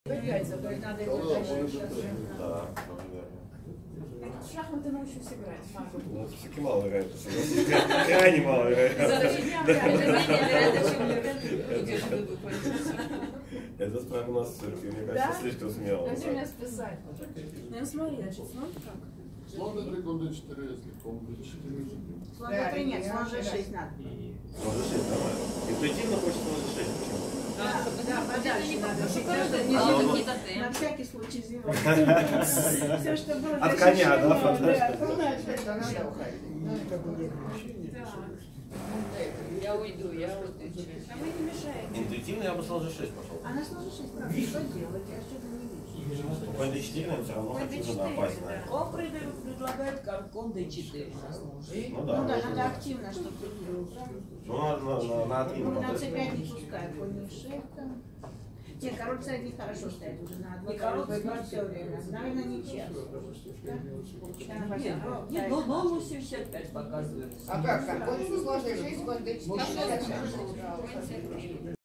P5, то есть надо его дальше. Да. Шахматы научусь играть. Ну, все-таки мало играет. Крайне мало играет. Это прогноз цирки, мне кажется, слишком смело. Зачем меня списать? Ну смотри, значит, смотри как. Слон d3, конь d4, если конь d4. Слон d3 нет, слон g6 надо. Слон g6, нормально. Интуитивно хочется слон g6, почему? Да, подальше надо. На всякий случай зимой. Все, что было от коня, да? Я уйду. А мы не мешаем. Интуитивно я бы слон g6 пошел. А на слон g6, правда, что делать? Я что-то не вижу. Конь d4, наверное, все равно хочу опасное. Он предлагает конь d4 на слон g. Ну да, надо активно, чтобы тут было. Ну, на Ну, ответ. на c5 не пускай, конь f6 там. Нет, король c1 нехорошо стоит уже на одной король король все время. Наверное, ничья. Нет, но 85 показывает. А как? Конь сложный 6, конь d4.